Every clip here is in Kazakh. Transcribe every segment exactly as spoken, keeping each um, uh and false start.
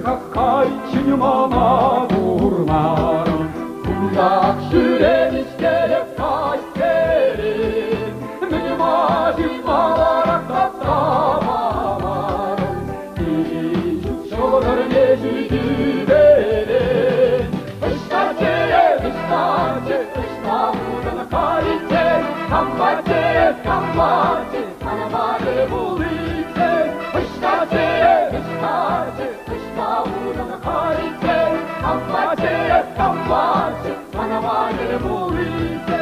가까이 치유마마 부르마로 군락실에 미스케레 파이테리 미마지 마와라 까까마마로 이죽쇼를 예시지베레 으스타제 으스타제 으스타무르나 카이테 깜바제 깜바제 하나마를 부리테 으스타제 으스타제 으스타무르나 카이테 깜바제 깜바제 하나마를 부리테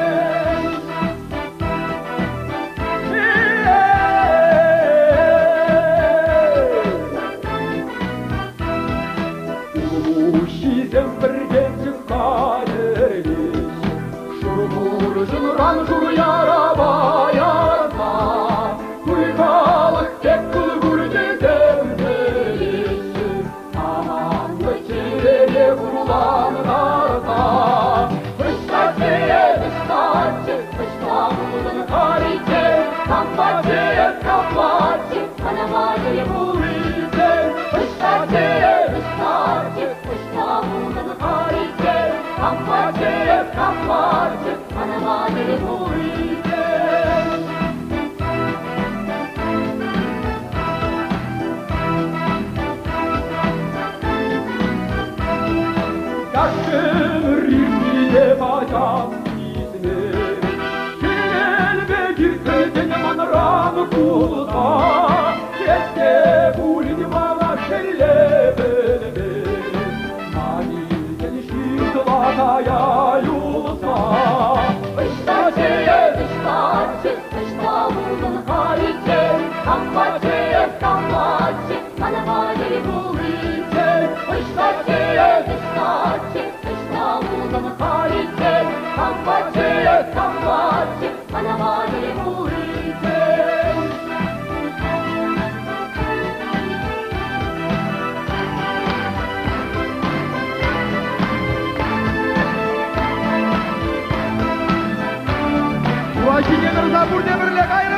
Ранжур яраба ярата, Куйкалық кек күлгүрде демделесі, Аманды кереге құрландарда. Үстатея, үстате, үстамудың қарите, Камбатея, камбате, Анамадыр бұлите. Үстатея, үстате, үстамудың қарите, Камбатея, камбате, Anamadır buite. Yaşır rimide bacak izleri, Gel ve girteden manramı kulda, Kette bulidi bana kelle bele, Mani gelişir lataya yolsa, Камбате, камбате, Анамадыр бұлите. Үстате, үстате, үстамудың қарите. Камбате, камбате, Анамадыр бұлите. Уаши демір, забур демірле қайры.